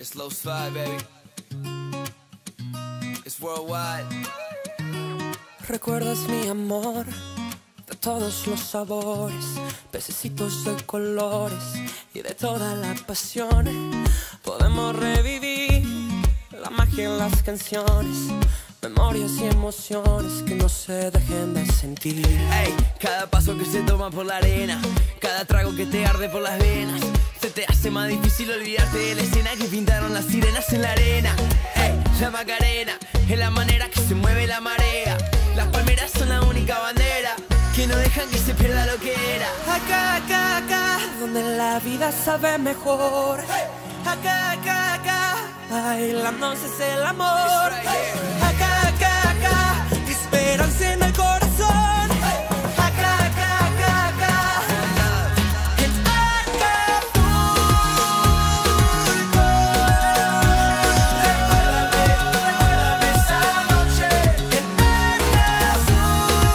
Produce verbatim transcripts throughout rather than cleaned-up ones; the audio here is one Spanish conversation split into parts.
It's low slide, baby. It's worldwide. Recuerdas mi amor de todos los sabores, pececitos de colores y de toda la pasión. Podemos revivir la magia en las canciones, memorias y emociones que no se dejen de sentir. Ey, cada paso que se toma por la arena, cada trago que te arde por las venas, se te hace más difícil olvidarte de la escena que pintaron las sirenas en la arena. Ey, la Macarena es la manera que se mueve la marea. Las palmeras son la única bandera que no dejan que se pierda lo que era. Acá, acá, acá, donde la vida sabe mejor. Acá, acá, acá, bailándose es el amor. Acá, acá, acá, esperanza en el corazón. Acá, acá, acá, acá, en Acapulco. Recuérdame, recuérdame esa noche en Acapulco.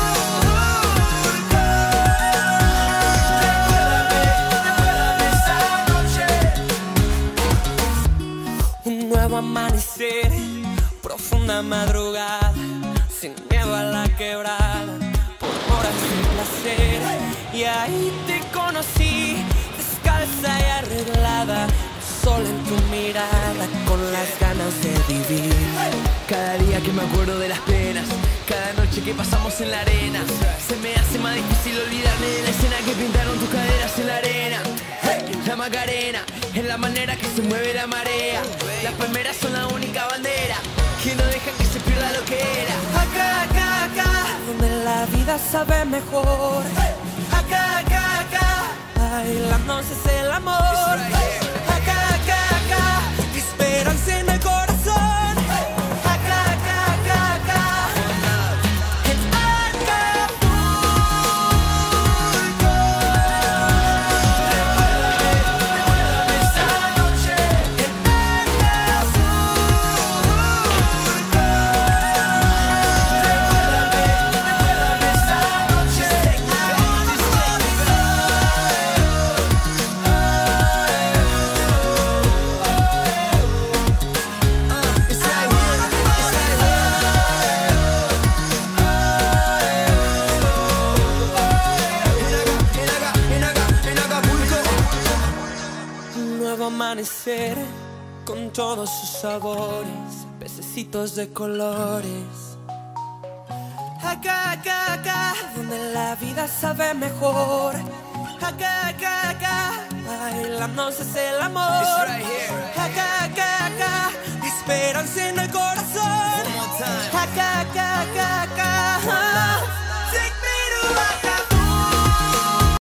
Un nuevo amanecer, profunda madrugada, sin miedo a la quebrada, por horas de placer. Y ahí te conocí, descalza y arreglada, sol en tu mirada, con las ganas de vivir. Cada día que me acuerdo de las penas, cada noche que pasamos en la arena, se me hace más difícil olvidarme de la escena que pintaron tus caderas en la arena. Hey, la Macarena es la manera que se mueve la marea. Las palmeras son la única bandera que no dejan que se pierda lo que era. Acá, acá, acá, donde la vida sabe mejor. Acá, acá, acá, bailándose es el amor. Acá, acá, acá, esperanza en el corazón. Acá, acá, acá, acá, en Acapulco. Recuérdame, recuérdame esa noche en Acapulco. Recuérdame, recuérdame esa noche en Un nuevo amanecer con todos sus sabores, pececitos de colores. Acá, acá, acá, donde la vida sabe mejor. Acá, acá, acá, bailándose es el amor. Acá, acá, acá, esperanza en el corazón. Acá, acá,